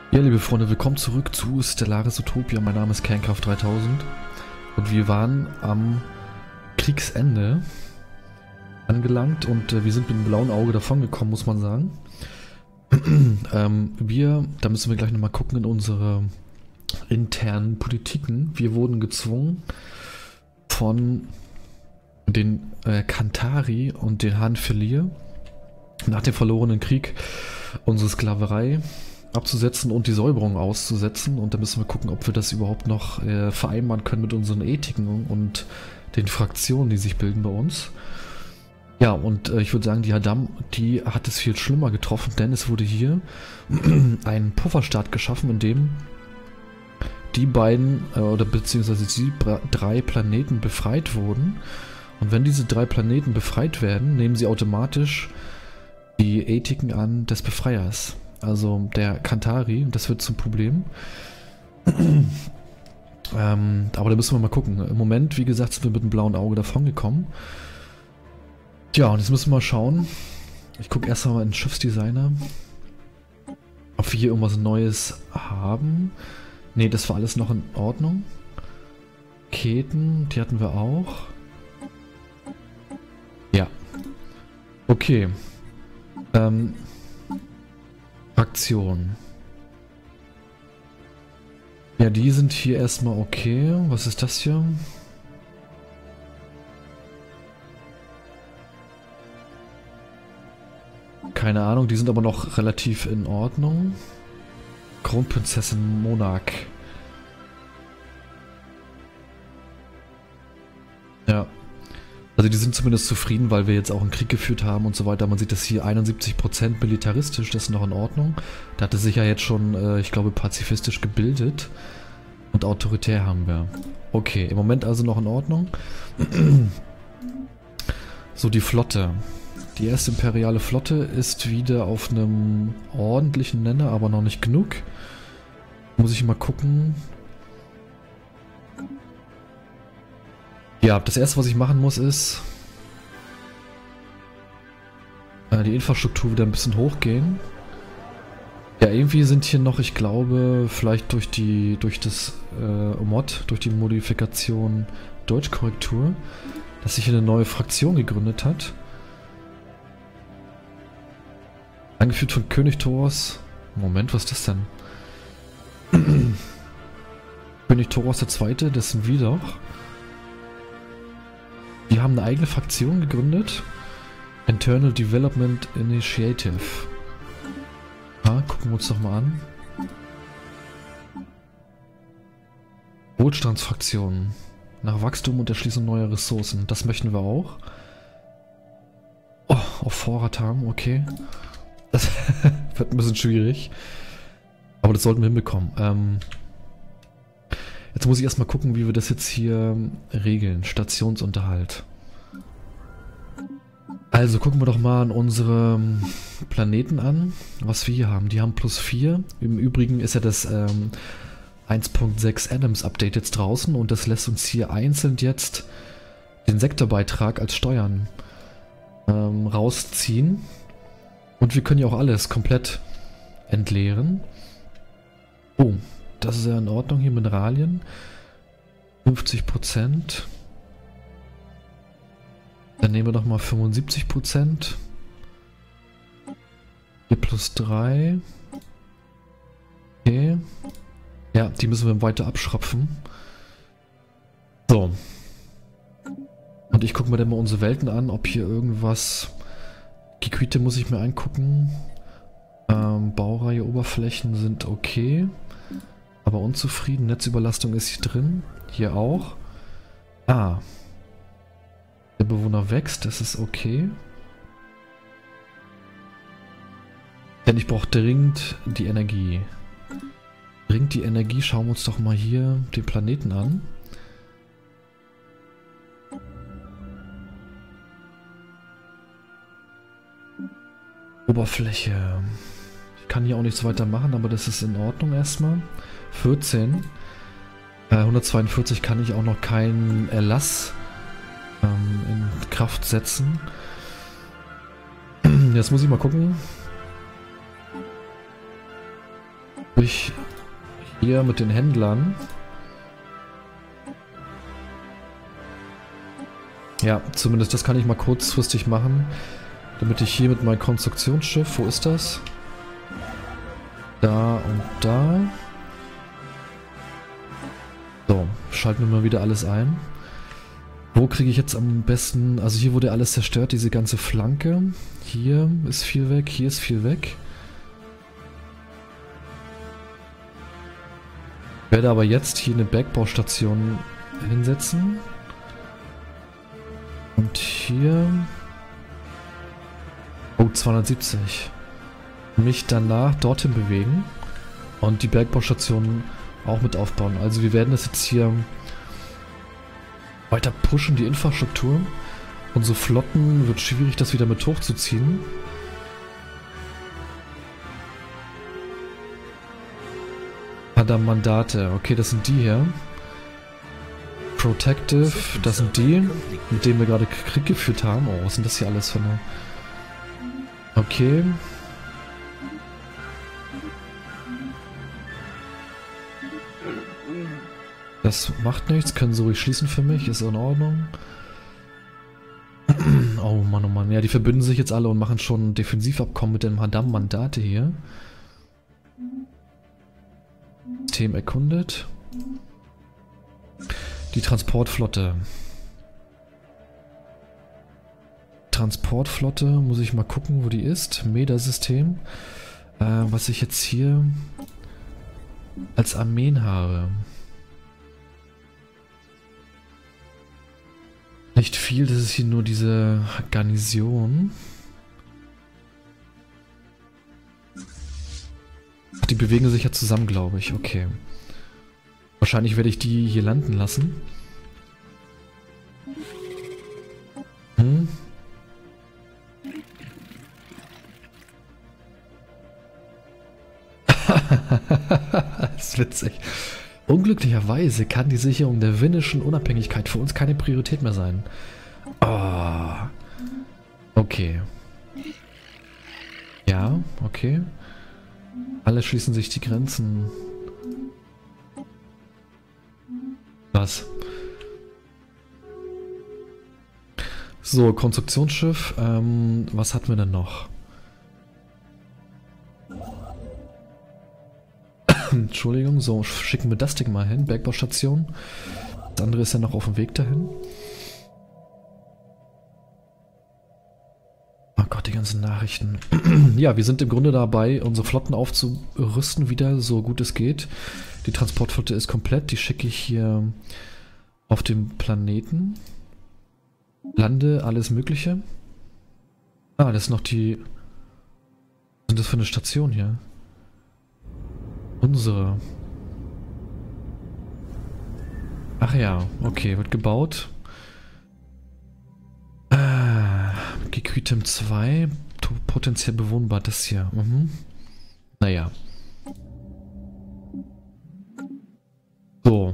Ja, liebe Freunde, willkommen zurück zu Stellaris Utopia. Mein Name ist Kernkraft 3000 und wir waren am Kriegsende angelangt und wir sind mit dem blauen Auge davongekommen, muss man sagen. Da müssen wir gleich nochmal gucken in unsere internen Politiken. Wir wurden gezwungen von den Kantari und den Hanfelier nach dem verlorenen Krieg unsere Sklaverei abzusetzen und die Säuberung auszusetzen, und da müssen wir gucken, ob wir das überhaupt noch vereinbaren können mit unseren Ethiken und den Fraktionen, die sich bilden bei uns. Ja, und ich würde sagen, die Hadam, die hat es viel schlimmer getroffen, denn es wurde hier ein Pufferstaat geschaffen, in dem die beiden oder beziehungsweise die drei Planeten befreit wurden. Und wenn diese drei Planeten befreit werden, nehmen sie automatisch die Ethiken an des Befreiers. Also der Kantari, das wird zum Problem. Aber da müssen wir mal gucken. Im Moment, wie gesagt, sind wir mit dem blauen Auge davon gekommen. Tja, und jetzt müssen wir mal schauen. Ich gucke erst mal in den Schiffsdesigner, ob wir hier irgendwas Neues haben. Ne, das war alles noch in Ordnung. Keten, die hatten wir auch. Ja. Okay. Fraktion. Ja, die sind hier erstmal okay. Was ist das hier? Keine Ahnung, die sind aber noch relativ in Ordnung. Kronprinzessin Monarch. Ja. Also die sind zumindest zufrieden, weil wir jetzt auch einen Krieg geführt haben und so weiter. Man sieht das hier 71% militaristisch, das ist noch in Ordnung. Da hat es sich ja jetzt schon, ich glaube, pazifistisch gebildet. Und autoritär haben wir. Okay, im Moment also noch in Ordnung. So, die Flotte. Die erste imperiale Flotte ist wieder auf einem ordentlichen Nenner, aber noch nicht genug. Muss ich mal gucken. Ja, das erste, was ich machen muss, ist die Infrastruktur wieder ein bisschen hochgehen. Ja, irgendwie sind hier noch, ich glaube, vielleicht durch die Modifikation Deutschkorrektur, dass sich hier eine neue Fraktion gegründet hat. Angeführt von König Thoros. Moment, was ist das denn? König Thoros II., das sind wir doch. Die haben eine eigene Fraktion gegründet. Internal Development Initiative. Ja, gucken wir uns doch mal an. Wohlstandsfraktion. Nach Wachstum und Erschließung neuer Ressourcen. Das möchten wir auch. Oh, auf Vorrat haben, okay. Das wird ein bisschen schwierig. Aber das sollten wir hinbekommen. Jetzt muss ich erstmal gucken, wie wir das jetzt hier regeln. Stationsunterhalt. Also gucken wir doch mal an unsere Planeten an, was wir hier haben. Die haben +4. Im Übrigen ist ja das 1.6 Adams Update jetzt draußen und das lässt uns hier einzeln jetzt den Sektorbeitrag als Steuern rausziehen. Und wir können ja auch alles komplett entleeren. Oh, das ist ja in Ordnung hier, Mineralien. 50%. Dann nehmen wir doch mal 75%. Hier +3. Okay. Ja, die müssen wir weiter abschröpfen. So. Und ich gucke mir dann mal unsere Welten an, ob hier irgendwas... Gequiete muss ich mir angucken. Baureihe, Oberflächen sind okay. Aber unzufrieden. Netzüberlastung ist hier drin. Hier auch. Ah. Der Bewohner wächst, das ist okay. Denn ich brauche dringend die Energie. Dringend die Energie. Schauen wir uns doch mal hier den Planeten an. Oberfläche. Ich kann hier auch nichts weiter machen, aber das ist in Ordnung erstmal. 14. 142 kann ich auch noch keinen Erlass in Kraft setzen. Jetzt muss ich mal gucken. Würde ich hier mit den Händlern. Ja, zumindest das kann ich mal kurzfristig machen, damit ich hier mit meinem Konstruktionsschiff, wo ist das? Da und da. So, schalten wir mal wieder alles ein. Wo kriege ich jetzt am besten, also hier wurde alles zerstört, diese ganze Flanke. Hier ist viel weg, hier ist viel weg. Ich werde aber jetzt hier eine Bergbaustation hinsetzen. Und hier... Oh, 270. Mich danach dorthin bewegen und die Bergbaustation auch mit aufbauen. Also wir werden das jetzt hier weiter pushen, die Infrastruktur. Unsere Flotten wird schwierig, das wieder mit hochzuziehen. Mandate, okay, das sind die hier. Protective, das sind die, mit denen wir gerade Krieg geführt haben. Oh, was sind das hier alles für eine... Okay. Das macht nichts, können sie ruhig schließen für mich, ist in Ordnung. Oh Mann, oh Mann. Ja, die verbünden sich jetzt alle und machen schon ein Defensivabkommen mit dem Mandate hier. System erkundet. Die Transportflotte. Transportflotte, muss ich mal gucken, wo die ist. MEDA-System. Was ich jetzt hier als Armeen habe. Nicht viel, das ist hier nur diese Garnison. Die bewegen sich ja zusammen, glaube ich. Okay. Wahrscheinlich werde ich die hier landen lassen. Hm. Das ist witzig. Unglücklicherweise kann die Sicherung der finnischen Unabhängigkeit für uns keine Priorität mehr sein. Oh. Okay. Ja, okay. Alle schließen sich die Grenzen. Was? So, Konstruktionsschiff. Was hatten wir denn noch? Entschuldigung, so schicken wir das Ding mal hin. Bergbaustation. Das andere ist ja noch auf dem Weg dahin. Oh Gott, die ganzen Nachrichten. Ja, wir sind im Grunde dabei, unsere Flotten aufzurüsten wieder, so gut es geht. Die Transportflotte ist komplett. Die schicke ich hier auf dem Planeten. Lande, alles Mögliche. Ah, das ist noch die... Was ist das für eine Station hier? Unsere. Ach ja, okay, wird gebaut. Gequitem 2, potenziell bewohnbar, das hier. Naja. So.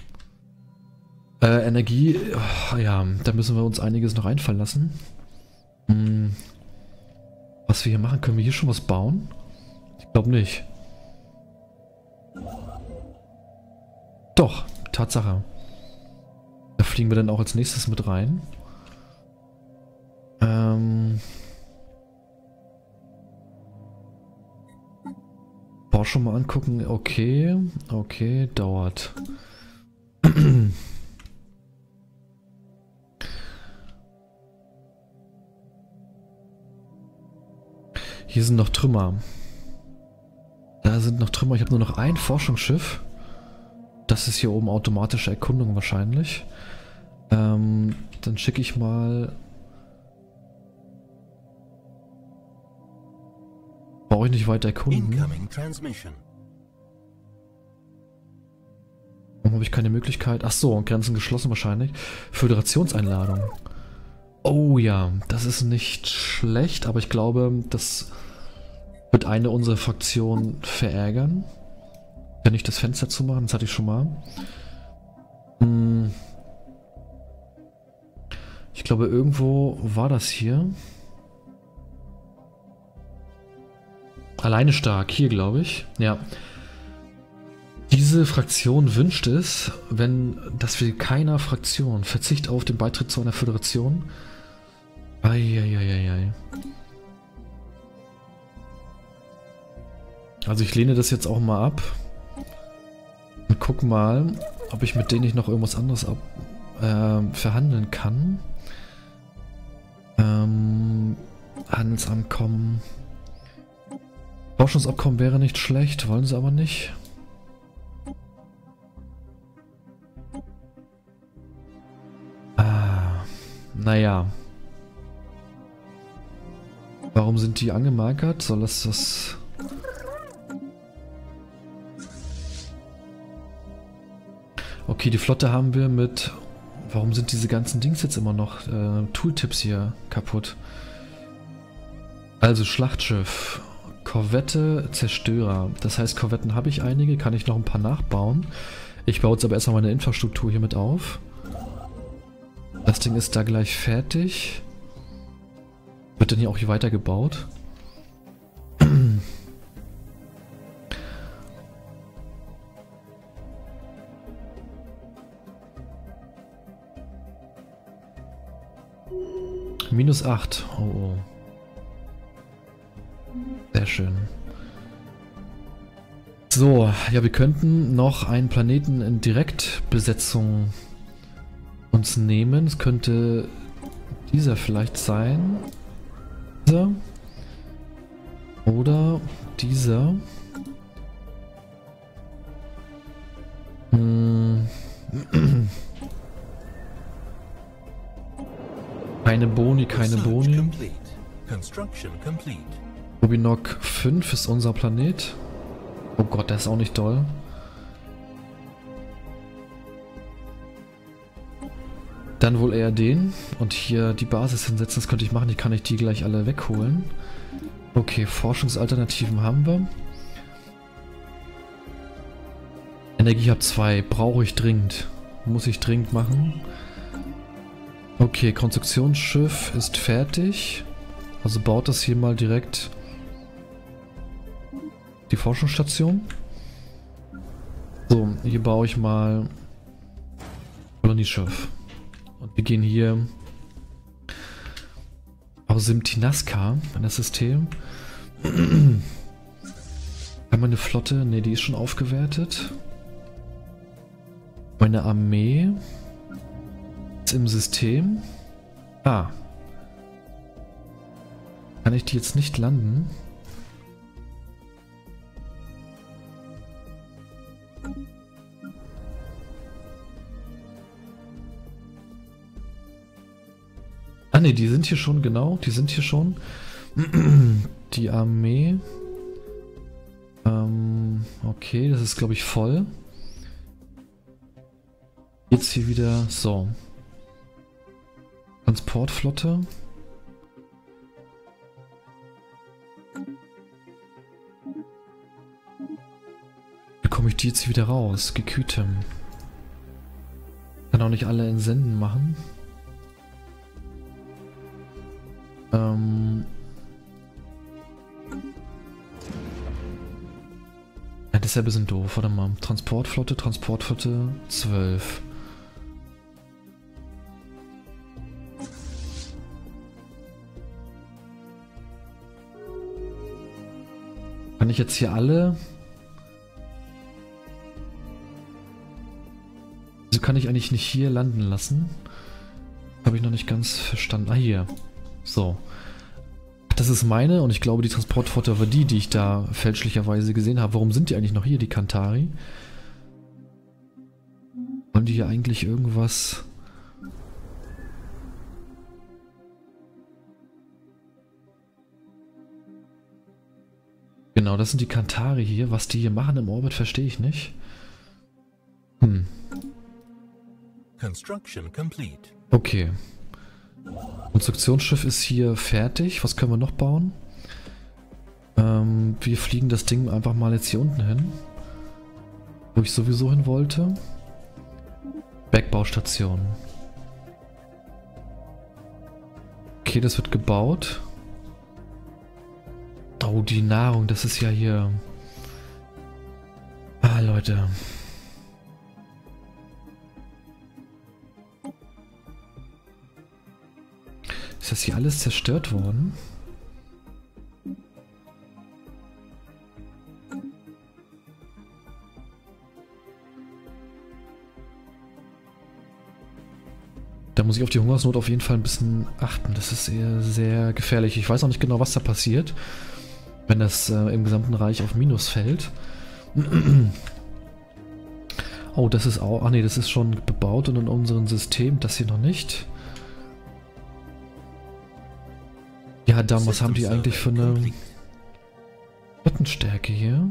Energie, ja, da müssen wir uns einiges noch einfallen lassen. Was wir hier machen, können wir hier schon was bauen? Ich glaube nicht. Doch, Tatsache. Da fliegen wir dann auch als nächstes mit rein. Bau schon mal angucken. Okay, okay, dauert. Hier sind noch Trümmer. Da sind noch Trümmer. Ich habe nur noch ein Forschungsschiff. Das ist hier oben automatische Erkundung wahrscheinlich. Dann schicke ich mal... Brauche ich nicht weiter erkunden? Warum habe ich keine Möglichkeit? Ach so, Grenzen geschlossen wahrscheinlich. Föderationseinladung. Oh ja, das ist nicht schlecht, aber ich glaube, das wird eine unserer Fraktionen verärgern. Wenn ich das Fenster zumachen, das hatte ich schon mal. Ich glaube, irgendwo war das hier. Alleine stark, hier glaube ich. Ja. Diese Fraktion wünscht es, dass wir keiner Fraktion Verzicht auf den Beitritt zu einer Föderation. Eieieiei. Also ich lehne das jetzt auch mal ab und guck mal, ob ich mit denen nicht noch irgendwas anderes verhandeln kann. Handelsabkommen. Forschungsabkommen wäre nicht schlecht, wollen sie aber nicht. Naja. Warum sind die angemarkert? Soll das... Okay, die Flotte haben wir mit... Warum sind diese ganzen Dings jetzt immer noch? Tooltips hier kaputt. Also Schlachtschiff, Korvette, Zerstörer. Das heißt, Korvetten habe ich einige, kann ich noch ein paar nachbauen. Ich baue jetzt aber erstmal meine Infrastruktur hier mit auf. Das Ding ist da gleich fertig. Wird dann hier auch hier weitergebaut. -8. Oh, oh. Sehr schön. So, ja, wir könnten noch einen Planeten in Direktbesetzung uns nehmen. Es könnte dieser vielleicht sein. Dieser. Oder dieser. Keine Boni, keine Boni. Rubinok 5 ist unser Planet. Oh Gott, der ist auch nicht doll. Dann wohl eher den. Und hier die Basis hinsetzen, das könnte ich machen. Die kann ich die gleich alle wegholen. Okay, Forschungsalternativen haben wir. Energiehub 2 brauche ich dringend. Muss ich dringend machen. Okay, Konstruktionsschiff ist fertig. Also baut das hier mal direkt die Forschungsstation. So, hier baue ich mal Kolonieschiff. Und wir gehen hier aus Simtinaska in das System. Haben wir eine Flotte? Ne, die ist schon aufgewertet. Meine Armee ist im System. Ah. Kann ich die jetzt nicht landen? Ah ne, die sind hier schon, genau, die sind hier schon. Die Armee. Okay, das ist glaube ich voll. Jetzt hier wieder, so. Transportflotte. Wie komme ich die jetzt wieder raus? Gekütem. Kann auch nicht alle in Senden machen. Ja, das ist ja ein bisschen doof. Warte mal. Transportflotte 12. Kann ich jetzt hier alle... Wieso kann ich eigentlich nicht hier landen lassen? Habe ich noch nicht ganz verstanden. Ah, hier. So. Das ist meine und ich glaube die Transportflotte war die ich da fälschlicherweise gesehen habe. Warum sind die eigentlich noch hier, die Kantari? Wollen die hier eigentlich irgendwas... Genau, das sind die Kantari hier. Was die hier machen im Orbit, verstehe ich nicht. Construction complete. Okay. Konstruktionsschiff ist hier fertig. Was können wir noch bauen? Wir fliegen das Ding einfach mal jetzt hier unten hin. Wo ich sowieso hin wollte. Bergbaustation. Okay, das wird gebaut. Oh, die Nahrung, das ist ja hier... Ah, Leute. das hier alles zerstört worden? Da muss ich auf die Hungersnot auf jeden Fall ein bisschen achten. Das ist eher sehr gefährlich. Ich weiß auch nicht genau, was da passiert, wenn das im gesamten Reich auf Minus fällt. Oh, das ist auch... Ah ne, das ist schon bebaut und in unserem System. Das hier noch nicht. Ja, dann, was haben die eigentlich für eine Flottenstärke hier?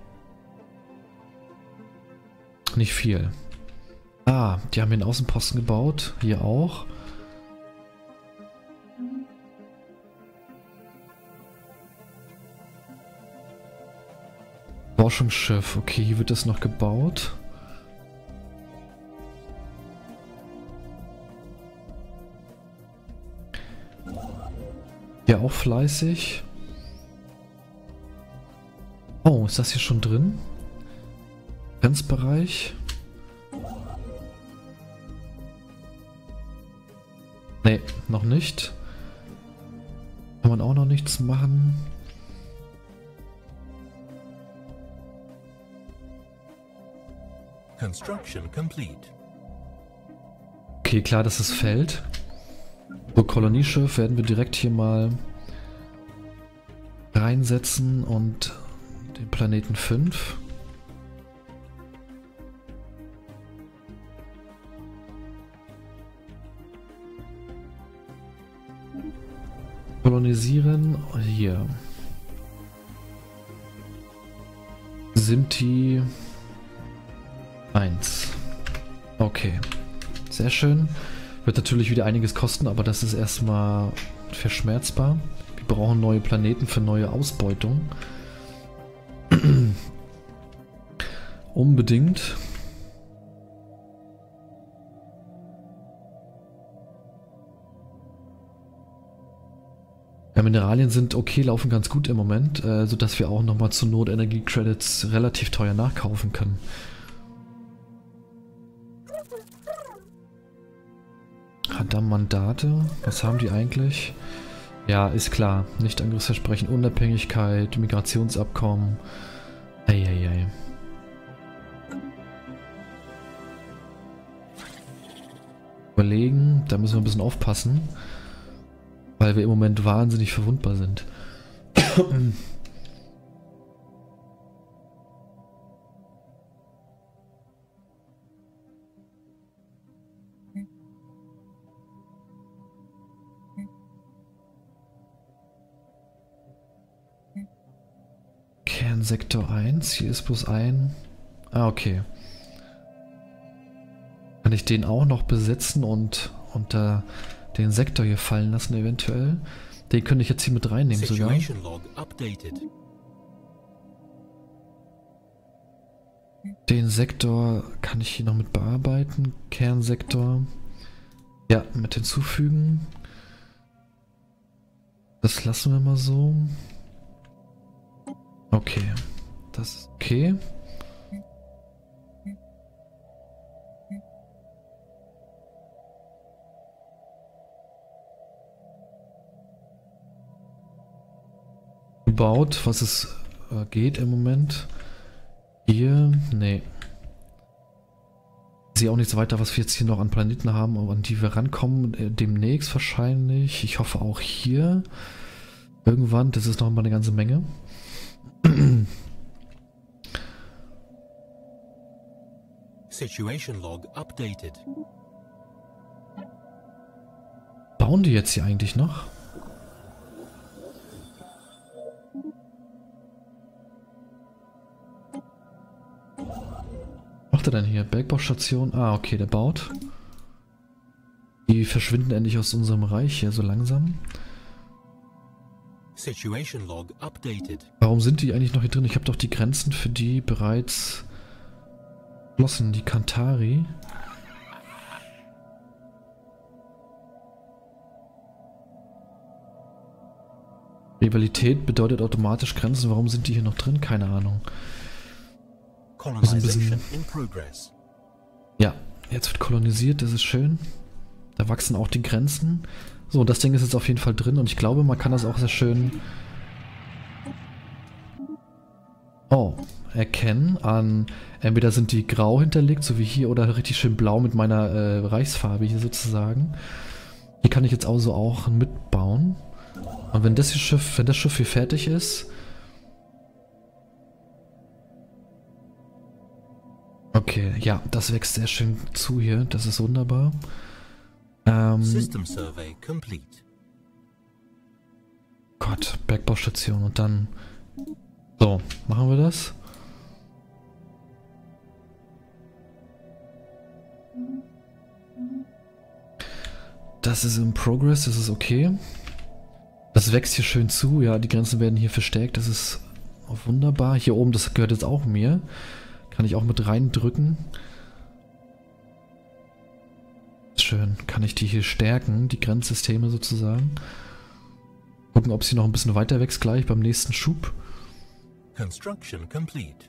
Nicht viel. Ah, die haben hier einen Außenposten gebaut. Hier auch. Forschungsschiff. Okay, hier wird das noch gebaut. Ja, auch fleißig. Oh, ist das hier schon drin? Grenzbereich. Nee, noch nicht. Kann man auch noch nichts machen. Construction complete. Okay, klar, dass es fällt. So, Kolonieschiff werden wir direkt hier mal reinsetzen und den Planeten 5. Kolonisieren. Hier. Simti 1. Okay. Sehr schön. Wird natürlich wieder einiges kosten, aber das ist erstmal verschmerzbar. Wir brauchen neue Planeten für neue Ausbeutung. Unbedingt. Ja, Mineralien sind okay, laufen ganz gut im Moment, sodass wir auch nochmal zur Not Energie-Credits relativ teuer nachkaufen können. Dann Mandate. Was haben die eigentlich? Ja, ist klar. Nicht-Angriffsversprechen, Unabhängigkeit, Migrationsabkommen. Eieiei. Überlegen, da müssen wir ein bisschen aufpassen, weil wir im Moment wahnsinnig verwundbar sind. Sektor 1, hier ist bloß ein... Ah, okay. Kann ich den auch noch besetzen und unter den Sektor hier fallen lassen eventuell? Den könnte ich jetzt hier mit reinnehmen sogar. Den Sektor kann ich hier noch mit bearbeiten. Kernsektor. Ja, mit hinzufügen. Das lassen wir mal so. Okay, das ist okay. Gebaut, was es geht im Moment. Hier, nee. Ich sehe auch nichts weiter, was wir jetzt hier noch an Planeten haben, an die wir rankommen. Demnächst wahrscheinlich. Ich hoffe auch hier. Irgendwann, das ist noch mal eine ganze Menge. Situation log updated. Bauen die jetzt hier eigentlich noch? Was macht er denn hier? Bergbaustation? Ah, okay, der baut. Die verschwinden endlich aus unserem Reich hier so langsam. Situation log updated. Warum sind die eigentlich noch hier drin? Ich habe doch die Grenzen für die bereits geschlossen, die Kantari. Rivalität bedeutet automatisch Grenzen. Warum sind die hier noch drin? Keine Ahnung. Colonization in progress. Ja, jetzt wird kolonisiert, das ist schön. Da wachsen auch die Grenzen. So, das Ding ist jetzt auf jeden Fall drin und ich glaube, man kann das auch sehr schön erkennen an, entweder sind die grau hinterlegt, so wie hier, oder richtig schön blau mit meiner Reichsfarbe hier sozusagen. Hier kann ich jetzt also auch mitbauen. Und wenn das Schiff hier fertig ist... Okay, ja, das wächst sehr schön zu hier, das ist wunderbar. System survey complete. Gott, Bergbaustation und dann... So, machen wir das. Das ist in Progress, das ist okay. Das wächst hier schön zu, ja, die Grenzen werden hier verstärkt, das ist wunderbar. Hier oben, das gehört jetzt auch mir. Kann ich auch mit reindrücken. Schön, kann ich die hier stärken, die Grenzsysteme sozusagen. Gucken, ob sie noch ein bisschen weiter wächst gleich beim nächsten Schub. Construction complete.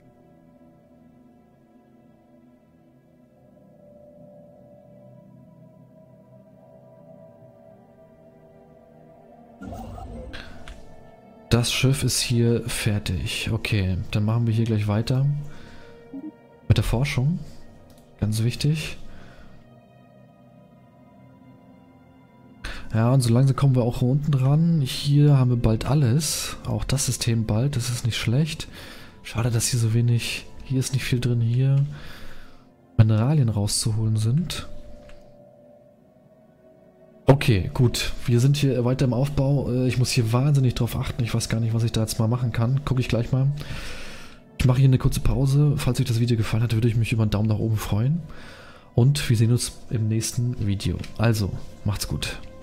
Das Schiff ist hier fertig. Okay, dann machen wir hier gleich weiter. Mit der Forschung. Ganz wichtig. Ja, und so langsam kommen wir auch unten dran. Hier haben wir bald alles. Auch das System bald. Das ist nicht schlecht. Schade, dass hier so wenig... Hier ist nicht viel drin. Hier Mineralien rauszuholen sind. Okay, gut. Wir sind hier weiter im Aufbau. Ich muss hier wahnsinnig drauf achten. Ich weiß gar nicht, was ich da jetzt mal machen kann. Gucke ich gleich mal. Ich mache hier eine kurze Pause. Falls euch das Video gefallen hat, würde ich mich über einen Daumen nach oben freuen. Und wir sehen uns im nächsten Video. Also, macht's gut.